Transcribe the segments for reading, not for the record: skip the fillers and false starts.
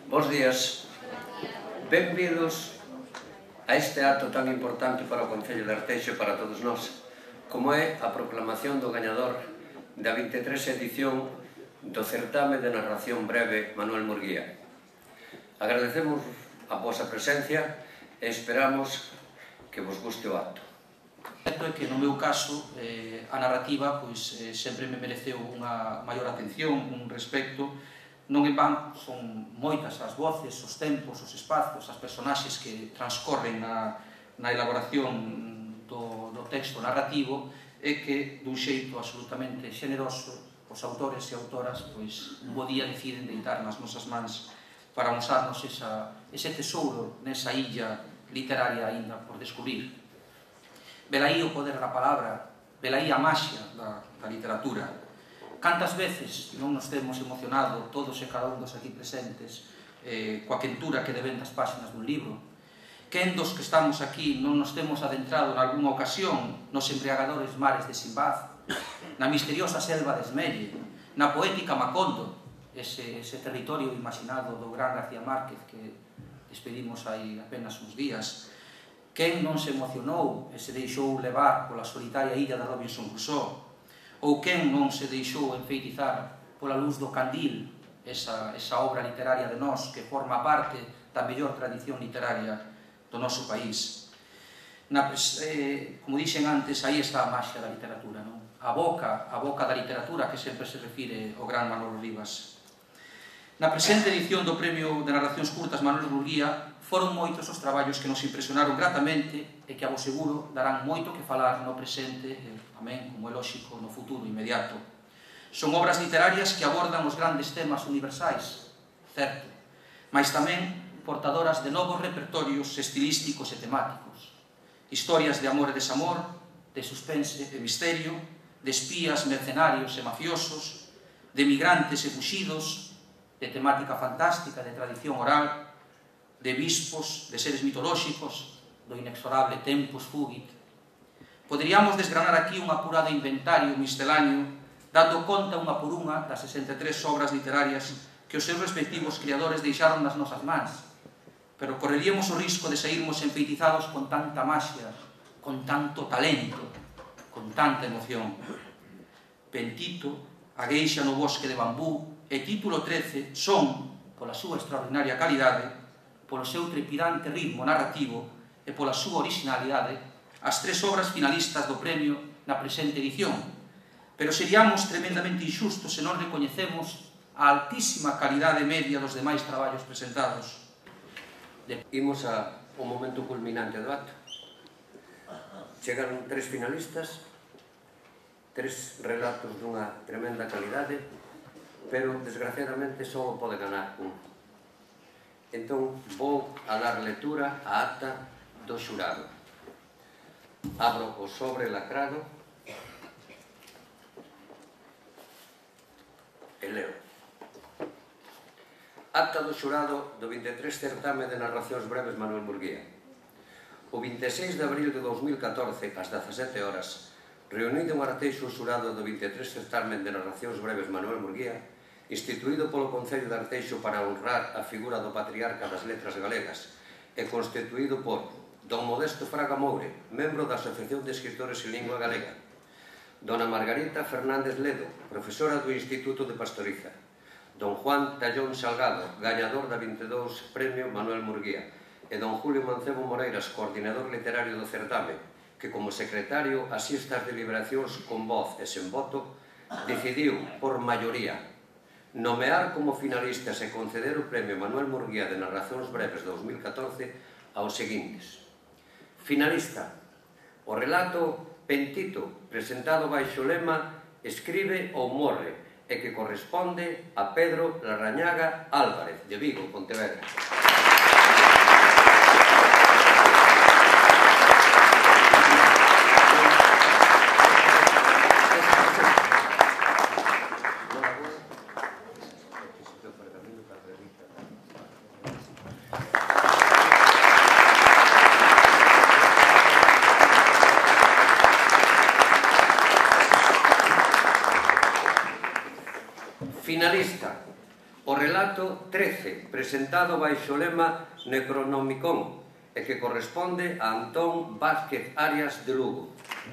Bos días. Benvidos a este acto tan importante para o Concello de Arteixo e para todos nós, como é a proclamación do gañador da 23ª edición do certame de narración breve Manuel Murguía. Agradecemos a vosa presencia e esperamos que vos guste o acto. Certo é que no meu caso a narrativa sempre me mereceu unha maior atención, un respecto. Non en van, son moitas as voces, os tempos, os espazos, as personaxes que transcorren na elaboración do texto narrativo e que, dun xeito absolutamente xeneroso, os autores e autoras un bo día deciden deitar nas nosas mans para amosarnos ese tesouro nesa illa literaria aínda por descubrir. Velaí o poder da palabra, velaí a maxia da literatura. Cantas veces non nos temos emocionado todos e cada un dos aquí presentes coa quentura que deben das páxinas dun libro? Quen dos que estamos aquí non nos temos adentrado en algunha ocasión nos embriagadores mares de Simbad, na misteriosa selva de Esmelle, na poética Macondo, ese territorio imaginado do gran García Márquez que despedimos hai apenas uns días? Quen non se emocionou e se deixou levar pola solitaria illa de Robinson Crusoe? Ou quen non se deixou enfeitizar pola luz do candil, esa obra literaria de nós que forma parte da mellor tradición literaria do noso país? Como dixen antes, aí está a maxia da literatura, a boca da literatura que sempre se refire ao gran Manolo Rivas. Na presente edición do Premio de Narracións Curtas Manuel Murguía foron moitos os traballos que nos impresionaron gratamente e que, a vos seguro, darán moito que falar no presente e, tamén, como é lóxico, no futuro inmediato. Son obras literarias que abordan os grandes temas universais, certo, mas tamén portadoras de novos repertorios estilísticos e temáticos. Historias de amor e desamor, de suspense e misterio, de espías, mercenarios e mafiosos, de migrantes e fuxidos, de temática fantástica, de tradición oral, de bispos, de seres mitolóxicos, do inexorable tempus fugit. Poderíamos desgranar aquí un apurado inventario misceláneo, dando conta unha por unha das 63 obras literarias que os seus respectivos creadores deixaron nas nosas mans, pero correríamos o risco de sairmos enfeitizados con tanta maxia, con tanto talento, con tanta emoción. Pentito, A gueixa no bosque de bambú e Título 13 son, pola súa extraordinaria calidade, polo seu trepidante ritmo narrativo e pola súa originalidade, as 3 obras finalistas do premio na presente edición. Pero seríamos tremendamente inxustos se non recoñecemos a altísima calidade media dos demais traballos presentados. Imos ao momento culminante do acto. Chegaron 3 finalistas, 3 relatos dunha tremenda calidade, pero, desgraciadamente, só pode ganar un. Entón, vou a dar lectura á acta do xurado. Abro o sobre lacrado e leo. Acta do xurado do 23 certame de narracións breves Manuel Murguía. O 26 de abril de 2014, ás 17 horas, reunido en Arteixo o xurado do 23 certame de narracións breves Manuel Murguía, instituído polo Concello de Arteixo para honrar a figura do patriarca das letras galegas e constituído por don Modesto Fraga Moure, membro da Asociación de Escritores en Lingua Galega, dona Margarita Fernández Ledo, profesora do Instituto de Pastoriza, don Juan Tallón Salgado, gañador da 22 Premio Manuel Murguía, e don Julio Mancebo Moreiras, coordinador literario do certame, que como secretario asiste ás deliberacións con voz e sen voto, decidiu, por maioría, nomear como finalistas e conceder o Premio Manuel Murguía de Narracións Breves 2014 aos seguintes. Finalista, o relato Pentito, presentado baixo o lema Escribe ou morre, e que corresponde a Pedro Larrañaga Álvarez, de Vigo, Pontevedra. Finalista, o relato 13, presentado baixo o lema Necronomicon, e que corresponde a Antón Vázquez Arias de Lugo.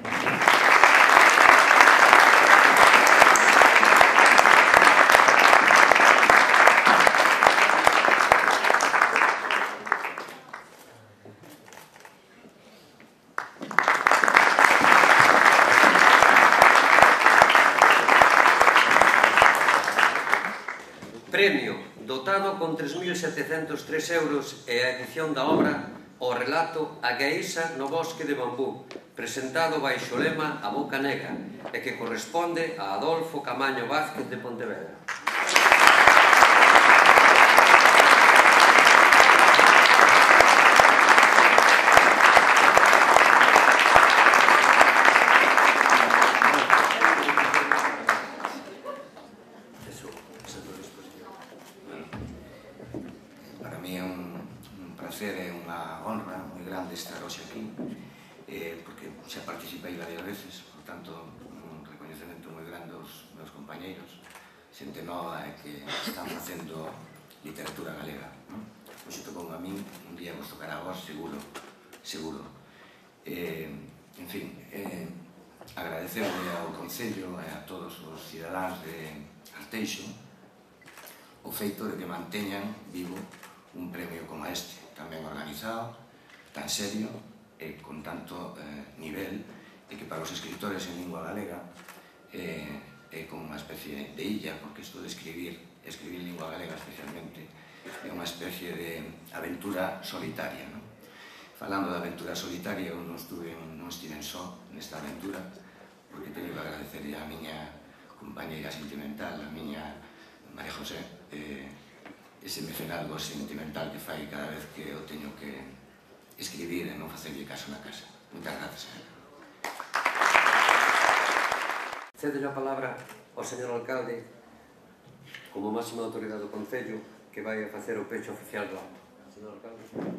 Premio dotado con 3.703 euros e a edición da obra o relato A Gueísa no bosque de bambú, presentado baixo o lema A Boca Negra, e que corresponde a Adolfo Camaño Vázquez de Pontevedra. Para mí é un placer e unha honra moi grande estar hoxe aquí, porque xa participei varias veces, por tanto, un recoñecemento moi grande aos meus compañeiros, xente nova e que están facendo literatura galega. Hoxe tocou a min, un día vos tocará a vos, seguro. En fin, agradecemos ao Concello e a todos os cidadáns de Arteixo o feito de que manteñan vivo un premio como este, tan ben organizado, tan serio e con tanto nivel, e que para os escritores en lingua galega é como unha especie de illa, porque isto de escribir lingua galega especialmente, é unha especie de aventura solitaria. Falando de aventura solitaria, eu non estiven só nesta aventura, porque teño que agradecer a miña compañeira sentimental, a miña María José, ese mecenazgo sentimental que fai cada vez que eu teño que escribir e non facerlle caso na casa. Moitas grazas. Cede a palabra ao señor alcalde, como máxima autoridade do Concello, que vai a facer o pecho oficial do acto. Señor alcalde.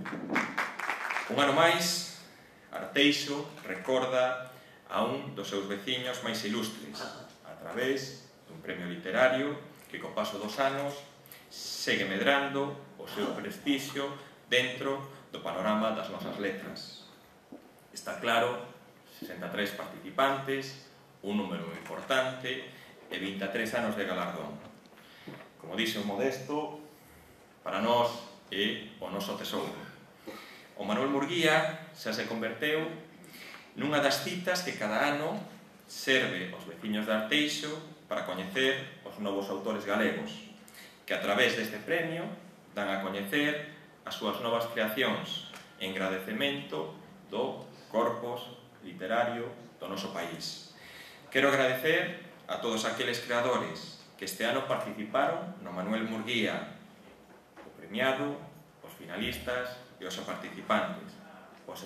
Un ano máis, Arteixo recorda a un dos seus veciños máis ilustres, a través dun premio literario que co paso dos anos segue medrando o seu prestixio dentro do panorama das nosas letras. Está claro, 63 participantes, un número importante e 23 anos de galardón. Como dixe o Modesto, para nós é o noso tesouro. O Manuel Murguía xa se converteu nunha das citas que cada ano serve aos veciños de Arteixo para coñecer os novos autores galegos, que a través deste premio dan a coñecer as súas novas creacións en agradecemento do corpus literario do noso país. Quero agradecer a todos aqueles creadores que este ano participaron no Manuel Murguía, o premiado, os finalistas e os participantes, os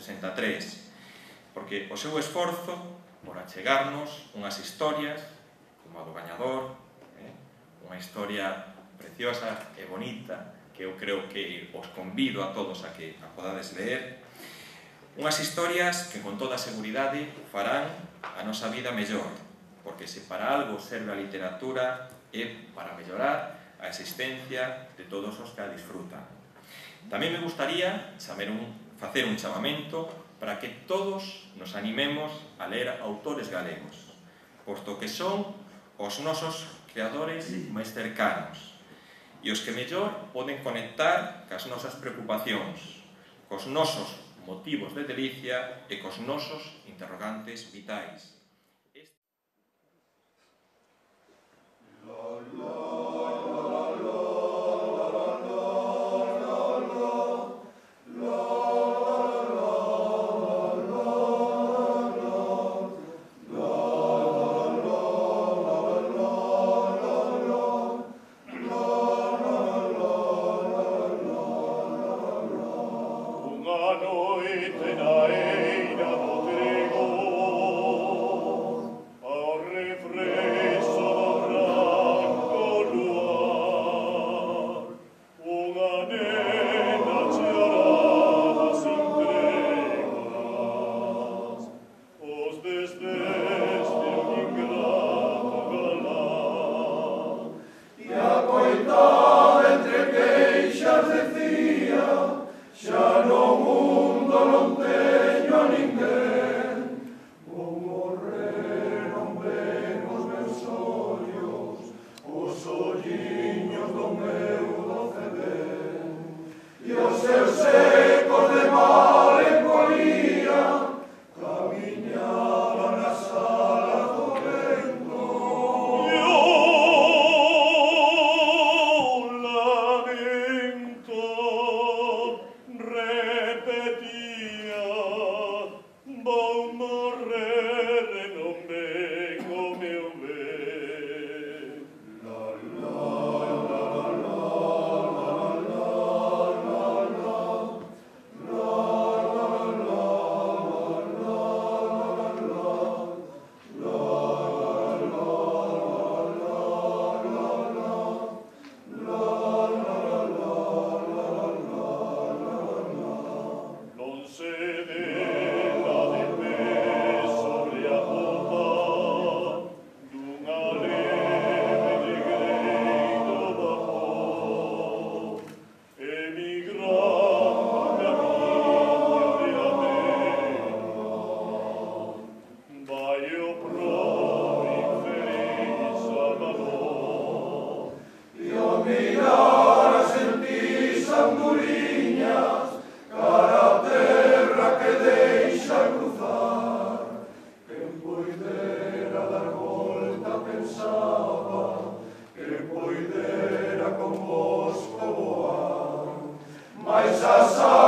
63, porque o seu esforzo por achegarnos unhas historias como a do gañador, unha historia preciosa e bonita que eu creo que os convido a todos a que a podades leer, unhas historias que con toda a seguridade farán a nosa vida mellor, porque se para algo serve a literatura é para mellorar a existencia de todos os que a disfrutan. Tamén me gustaría facer un chamamento para que todos nos animemos a ler autores galegos, posto que son os nosos creadores máis cercanos e os que mellor poden conectar cas nosas preocupacións, cos nosos motivos de delicia e cos nosos interrogantes vitais. Una noite na eira do trigo Baixa